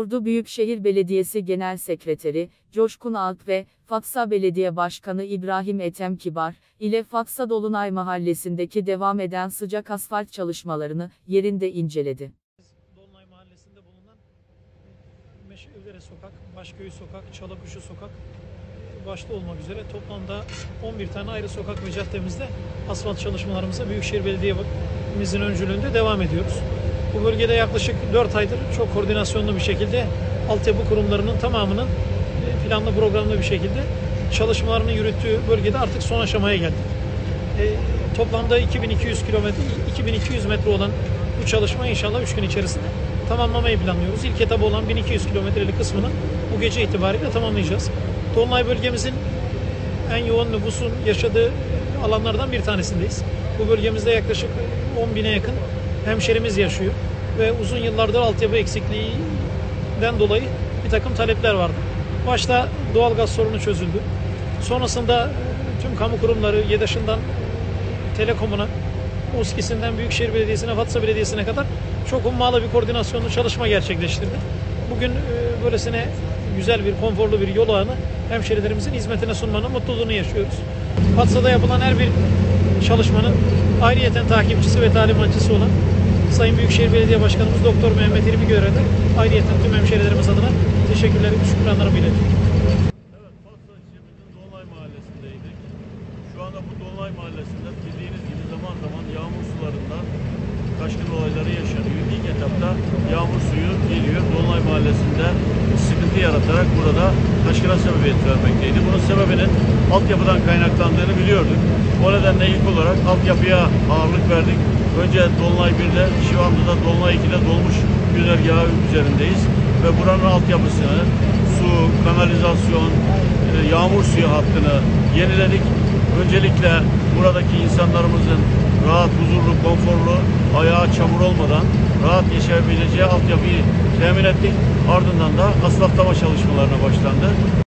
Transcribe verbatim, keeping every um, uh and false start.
Ordu Büyükşehir Belediyesi Genel Sekreteri, Coşkun Alp ve Fatsa Belediye Başkanı İbrahim Ethem Kibar, ile Fatsa Dolunay Mahallesi'ndeki devam eden sıcak asfalt çalışmalarını yerinde inceledi. Dolunay Mahallesi'nde bulunan Meşevdere Sokak, Başköy Sokak, Çalakuşu Sokak başta olmak üzere toplamda on bir tane ayrı sokak ve caddemizde asfalt çalışmalarımıza Büyükşehir Belediye'mizin öncülüğünde devam ediyoruz. Bu bölgede yaklaşık dört aydır çok koordinasyonlu bir şekilde altyapı kurumlarının tamamının planlı programlı bir şekilde çalışmalarını yürüttüğü bölgede artık son aşamaya geldik. E, toplamda iki bin iki yüz kilometre, iki bin iki yüz metre olan bu çalışma inşallah üç gün içerisinde tamamlamayı planlıyoruz. İlk etabı olan bin iki yüz kilometrelik kısmını bu gece itibariyle tamamlayacağız. Dolunay bölgemizin en yoğun nüfusun yaşadığı alanlardan bir tanesindeyiz. Bu bölgemizde yaklaşık on bine yakın hemşerimiz yaşıyor ve uzun yıllardır altyapı eksikliğinden dolayı bir takım talepler vardı. Başta doğalgaz sorunu çözüldü. Sonrasında tüm kamu kurumları, YEDAŞ'ından Telekom'una, USKİS'inden Büyükşehir Belediyesi'ne, Fatsa Belediyesi'ne kadar çok ummalı bir koordinasyonlu çalışma gerçekleştirdi. Bugün böylesine güzel bir, konforlu bir yol ağını hemşerilerimizin hizmetine sunmanın mutluluğunu yaşıyoruz. Fatsa'da yapılan her bir çalışmanın ayrıyeten takipçisi ve talimatçısı olan Sayın Büyükşehir Belediye Başkanımız Doktor Mehmet İrmi Görev'de ayrıyeten tüm hemşerilerimiz adına teşekkürlerimi, şükranlarımı iletiyorum. Evet, Fatsa ilçemizin Dolunay Mahallesi'ndeydik. Şu anda bu Dolunay Mahallesi'nde bildiğiniz gibi zaman zaman yağmur sularından taşkın olayları yaşanıyor. İlk etapta yağmur suyu geliyor. Dolunay Mahallesi'nde sıkıntı yaratarak burada taşkına sebebiyet vermekteydi. Bunun sebebinin altyapıdan kaynaklandığını biliyorduk. O nedenle ilk olarak altyapıya ağırlık verdik. Önce Dolunay bir'de, şu anda da Dolunay iki'de dolmuş güzergahı üzerindeyiz. Ve buranın altyapısını, su, kanalizasyon, yağmur suyu hattını yeniledik. Öncelikle buradaki insanlarımızın rahat, huzurlu, konforlu, ayağı çamur olmadan rahat yaşayabileceği altyapıyı temin ettik. Ardından da asfaltlama çalışmalarına başlandı.